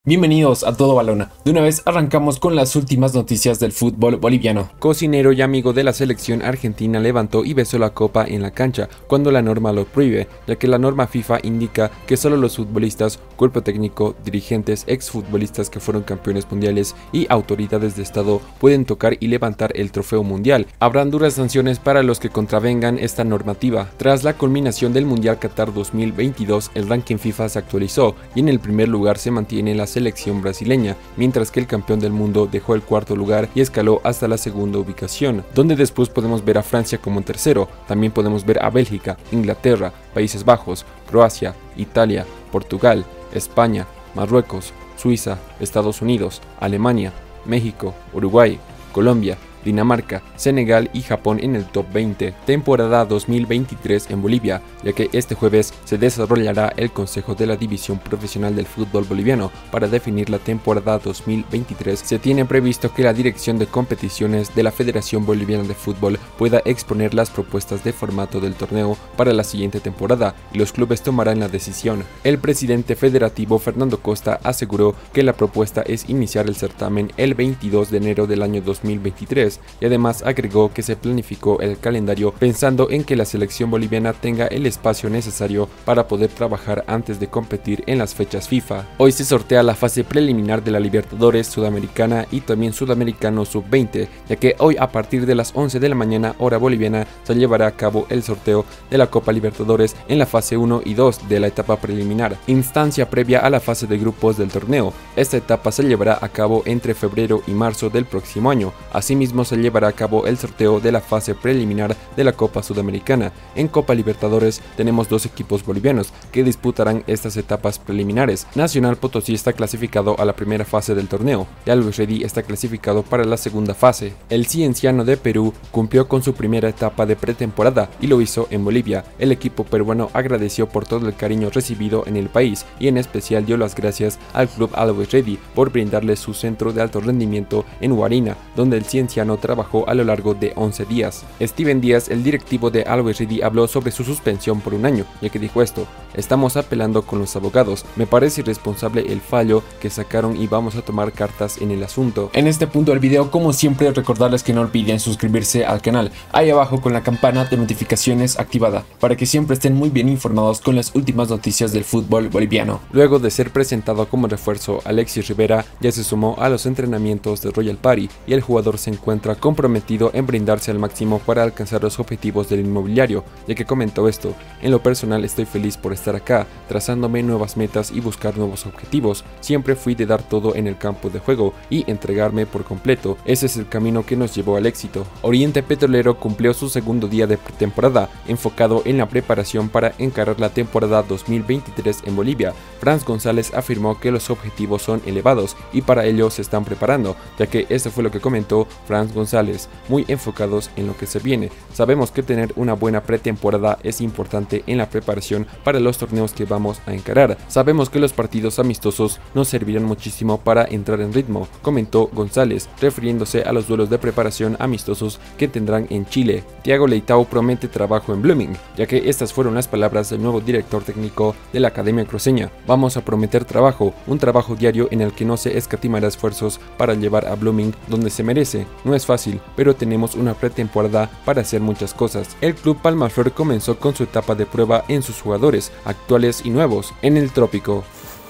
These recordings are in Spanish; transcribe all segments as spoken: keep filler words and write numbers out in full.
Bienvenidos a Todo Balona. De una vez arrancamos con las últimas noticias del fútbol boliviano. Cocinero y amigo de la selección argentina levantó y besó la copa en la cancha cuando la norma lo prohíbe, ya que la norma FIFA indica que solo los futbolistas, cuerpo técnico, dirigentes, exfutbolistas que fueron campeones mundiales y autoridades de estado pueden tocar y levantar el trofeo mundial. Habrán duras sanciones para los que contravengan esta normativa. Tras la culminación del Mundial Qatar dos mil veintidós, el ranking FIFA se actualizó y en el primer lugar se mantiene la selección brasileña, mientras que el campeón del mundo dejó el cuarto lugar y escaló hasta la segunda ubicación, donde después podemos ver a Francia como tercero. También podemos ver a Bélgica, Inglaterra, Países Bajos, Croacia, Italia, Portugal, España, Marruecos, Suiza, Estados Unidos, Alemania, México, Uruguay, Colombia, Dinamarca, Senegal y Japón en el top veinte. Temporada dos mil veintitrés en Bolivia, ya que este jueves se desarrollará el Consejo de la División Profesional del Fútbol Boliviano para definir la temporada dos mil veintitrés. Se tiene previsto que la Dirección de Competiciones de la Federación Boliviana de Fútbol pueda exponer las propuestas de formato del torneo para la siguiente temporada y los clubes tomarán la decisión. El presidente federativo Fernando Costa aseguró que la propuesta es iniciar el certamen el veintidós de enero del año dos mil veintitrés. Y además agregó que se planificó el calendario pensando en que la selección boliviana tenga el espacio necesario para poder trabajar antes de competir en las fechas FIFA. Hoy se sortea la fase preliminar de la Libertadores Sudamericana y también Sudamericano sub veinte, ya que hoy a partir de las once de la mañana hora boliviana se llevará a cabo el sorteo de la Copa Libertadores en la fase uno y dos de la etapa preliminar, instancia previa a la fase de grupos del torneo. Esta etapa se llevará a cabo entre febrero y marzo del próximo año. Asimismo, se llevará a cabo el sorteo de la fase preliminar de la Copa Sudamericana. En Copa Libertadores tenemos dos equipos bolivianos que disputarán estas etapas preliminares. Nacional Potosí está clasificado a la primera fase del torneo y Always Ready está clasificado para la segunda fase. El Cienciano de Perú cumplió con su primera etapa de pretemporada y lo hizo en Bolivia. El equipo peruano agradeció por todo el cariño recibido en el país y en especial dio las gracias al club Always Ready por brindarle su centro de alto rendimiento en Huarina, donde el Cienciano trabajó a lo largo de once días. Steven Díaz, el directivo de Always Ready, habló sobre su suspensión por un año, ya que dijo esto: estamos apelando con los abogados, me parece irresponsable el fallo que sacaron y vamos a tomar cartas en el asunto. En este punto del video, como siempre, recordarles que no olviden suscribirse al canal, ahí abajo con la campana de notificaciones activada, para que siempre estén muy bien informados con las últimas noticias del fútbol boliviano. Luego de ser presentado como refuerzo, Alexis Rivera ya se sumó a los entrenamientos de Royal Party y el jugador se encuentra comprometido en brindarse al máximo para alcanzar los objetivos del inmobiliario, ya que comentó esto: en lo personal estoy feliz por estar acá, trazándome nuevas metas y buscar nuevos objetivos. Siempre fui de dar todo en el campo de juego y entregarme por completo. Ese es el camino que nos llevó al éxito. Oriente Petrolero cumplió su segundo día de pretemporada, enfocado en la preparación para encarar la temporada dos mil veintitrés en Bolivia. Franz González afirmó que los objetivos son elevados y para ello se están preparando, ya que esto fue lo que comentó Franz González, muy enfocados en lo que se viene. Sabemos que tener una buena pretemporada es importante en la preparación para los torneos que vamos a encarar. Sabemos que los partidos amistosos nos servirán muchísimo para entrar en ritmo, comentó González, refiriéndose a los duelos de preparación amistosos que tendrán en Chile. Thiago Leitao promete trabajo en Blooming, ya que estas fueron las palabras del nuevo director técnico de la Academia Cruceña. Vamos a prometer trabajo, un trabajo diario en el que no se escatimará esfuerzos para llevar a Blooming donde se merece. No es fácil, pero tenemos una pretemporada para hacer muchas cosas. El club Palmaflor comenzó con su etapa de prueba en sus jugadores actuales y nuevos en el Trópico.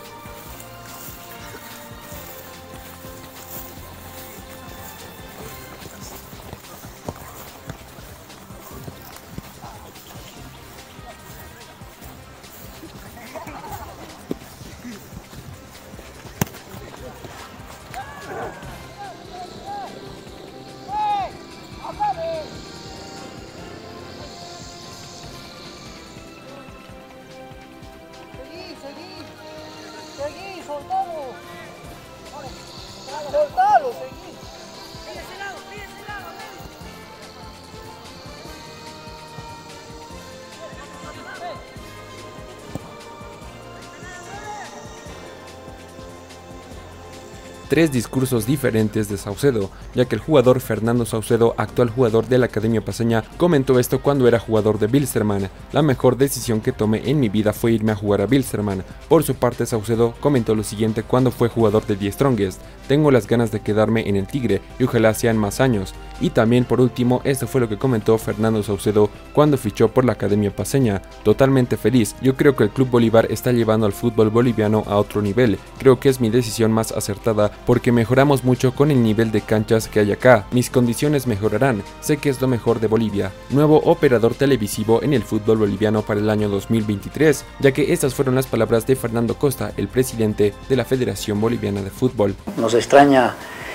Seguí, soltalo. Soltalo, seguí. Pide ese lado, pide ese lado, ven. tres discursos diferentes de Saucedo, ya que el jugador Fernando Saucedo, actual jugador de la Academia Paceña, comentó esto cuando era jugador de Wilstermann: la mejor decisión que tomé en mi vida fue irme a jugar a Wilstermann. Por su parte, Saucedo comentó lo siguiente cuando fue jugador de The Strongest: tengo las ganas de quedarme en el Tigre y ojalá sean más años. Y también por último, esto fue lo que comentó Fernando Saucedo cuando fichó por la Academia Paceña: totalmente feliz, yo creo que el Club Bolívar está llevando al fútbol boliviano a otro nivel, creo que es mi decisión más acertada porque mejoramos mucho con el nivel de canchas que hay acá, mis condiciones mejorarán, sé que es lo mejor de Bolivia. Nuevo operador televisivo en el fútbol boliviano para el año dos mil veintitrés, ya que estas fueron las palabras de Fernando Costa, el presidente de la Federación Boliviana de Fútbol. Nos extraña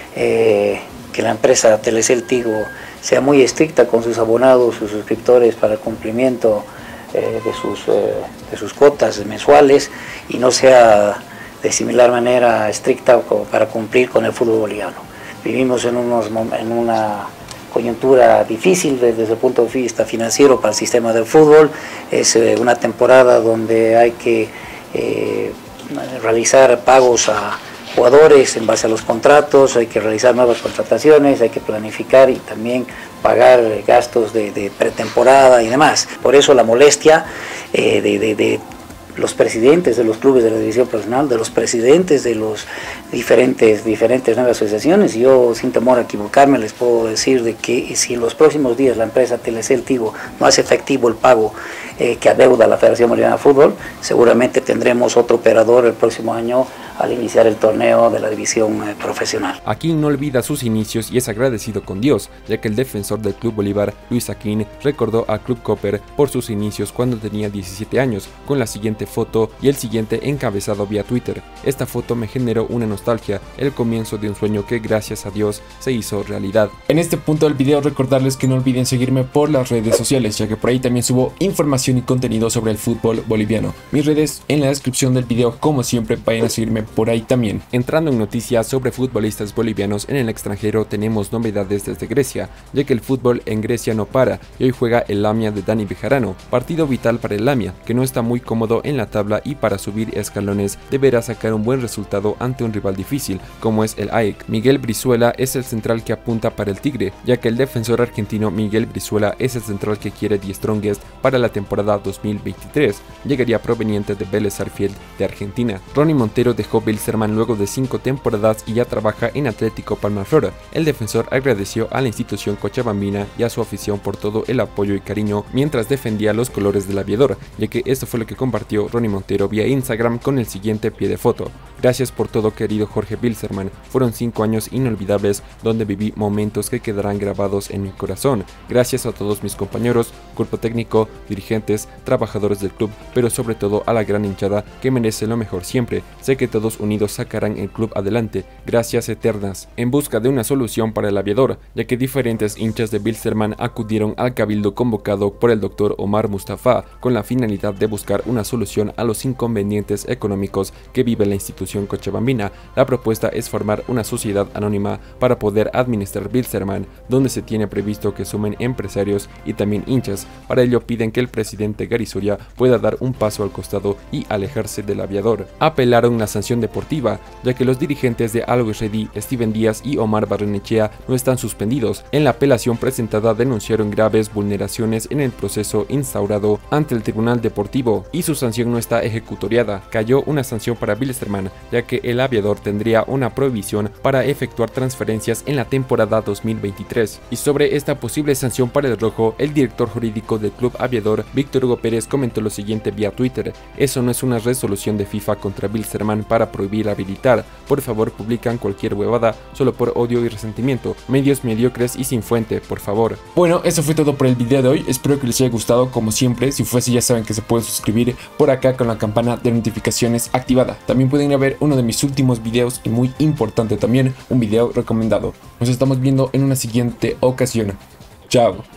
eh, que la empresa Telecel Tigo sea muy estricta con sus abonados, sus suscriptores para el cumplimiento eh, de, sus, eh, de sus cuotas mensuales, y no sea de similar manera estricta para cumplir con el fútbol boliviano. Vivimos en, unos, en una coyuntura difícil desde el punto de vista financiero para el sistema del fútbol. Es eh, una temporada donde hay que eh, realizar pagos a jugadores en base a los contratos, hay que realizar nuevas contrataciones, hay que planificar y también pagar gastos de, de pretemporada y demás. Por eso la molestia eh, de, de, de los presidentes de los clubes de la división profesional, de los presidentes de los diferentes, diferentes nuevas asociaciones. Yo, sin temor a equivocarme, les puedo decir de que si en los próximos días la empresa Telecel Tigo no hace efectivo el pago eh, que adeuda la Federación Boliviana de Fútbol, seguramente tendremos otro operador el próximo año al iniciar el torneo de la división eh, profesional. Aquín no olvida sus inicios y es agradecido con Dios, ya que el defensor del Club Bolívar, Luis Aquín, recordó al Club Copper por sus inicios cuando tenía diecisiete años, con la siguiente foto y el siguiente encabezado vía Twitter. Esta foto me generó una nostalgia, el comienzo de un sueño que gracias a Dios se hizo realidad. En este punto del video recordarles que no olviden seguirme por las redes sociales, ya que por ahí también subo información y contenido sobre el fútbol boliviano. Mis redes en la descripción del video, como siempre, vayan a seguirme por ahí también. Entrando en noticias sobre futbolistas bolivianos en el extranjero, tenemos novedades desde Grecia, ya que el fútbol en Grecia no para y hoy juega el Lamia de Dani Bejarano, partido vital para el Lamia, que no está muy cómodo en la tabla y para subir escalones deberá sacar un buen resultado ante un rival difícil como es el A E C. Miguel Brizuela es el central que apunta para el Tigre, ya que el defensor argentino Miguel Brizuela es el central que quiere The Strongest para la temporada dos mil veintitrés, llegaría proveniente de Vélez Sarsfield de Argentina. Ronnie Montero dejó Wilstermann luego de cinco temporadas y ya trabaja en Atlético Palmaflor. El defensor agradeció a la institución cochabambina y a su afición por todo el apoyo y cariño mientras defendía los colores del Aviador, ya que esto fue lo que compartió Ronnie Montero vía Instagram con el siguiente pie de foto: gracias por todo, querido Jorge Wilstermann, fueron cinco años inolvidables donde viví momentos que quedarán grabados en mi corazón. Gracias a todos mis compañeros, cuerpo técnico, dirigentes, trabajadores del club, pero sobre todo a la gran hinchada que merece lo mejor siempre. Sé que todos unidos sacarán el club adelante. Gracias eternas. En busca de una solución para el Aviador, ya que diferentes hinchas de Wilstermann acudieron al cabildo convocado por el doctor Omar Mustafa con la finalidad de buscar una solución a los inconvenientes económicos que vive la institución cochabambina. La propuesta es formar una sociedad anónima para poder administrar Wilstermann, donde se tiene previsto que sumen empresarios y también hinchas. Para ello piden que el presidente Garizuria pueda dar un paso al costado y alejarse del Aviador. Apelaron la sanción deportiva, ya que los dirigentes de Always Ready, Steven Díaz y Omar Barrenechea no están suspendidos. En la apelación presentada denunciaron graves vulneraciones en el proceso instaurado ante el Tribunal Deportivo y su sanción no está ejecutoriada. Cayó una sanción para Wilstermann, ya que el Aviador tendría una prohibición para efectuar transferencias en la temporada dos mil veintitrés. Y sobre esta posible sanción para el rojo, el director jurídico del Club Aviador, Víctor Hugo Pérez, comentó lo siguiente vía Twitter: eso no es una resolución de FIFA contra Wilstermann para prohibir habilitar, por favor publican cualquier huevada solo por odio y resentimiento, medios mediocres y sin fuente, por favor. Bueno, eso fue todo por el video de hoy, espero que les haya gustado. Como siempre, si fuese, ya saben que se pueden suscribir por acá con la campana de notificaciones activada. También pueden ir a ver uno de mis últimos videos y muy importante también, un video recomendado. Nos estamos viendo en una siguiente ocasión. Chao.